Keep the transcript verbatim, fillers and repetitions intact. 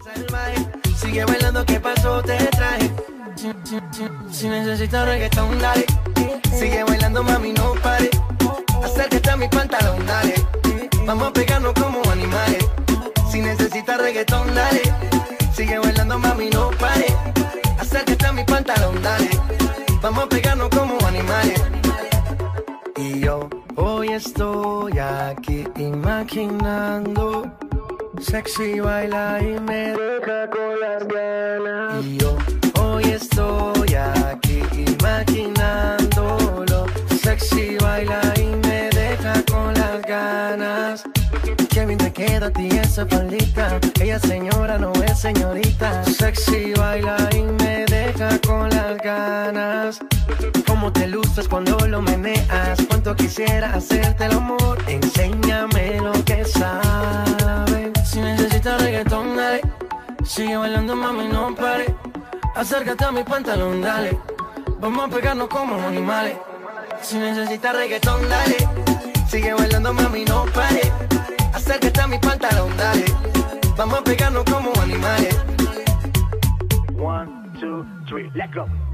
Sigue bailando, ¿qué pasó? Te traje. Si, si, si, si necesitas reggaetón, dale. Sigue bailando, mami, no pare. Acércate a mi pantalón, dale. Vamos a pegarnos como animales. Si necesitas reggaetón, dale. Sigue bailando, mami, no pare. Acércate a mi pantalón, dale. Vamos a pegarnos como animales. Y yo hoy estoy aquí imaginando. Sexy baila y me deja con las ganas. Y yo hoy estoy aquí imaginándolo. Sexy baila y me deja con las ganas. Qué bien te queda a ti esa faldita. Ella señora no es señorita. Sexy baila y me deja con las ganas. Cómo te luces cuando lo meneas. Cuánto quisiera hacerte el amor. Enséñame lo que sabes. Si necesitas reggaetón, dale. Sigue bailando, mami, no pare. Acércate a mi pantalón, dale. Vamos a pegarnos como animales. Si necesitas reggaetón, dale. Sigue bailando, mami, no pare. Acércate a mi pantalón, dale. Vamos a pegarnos como animales. One, two, three, let go.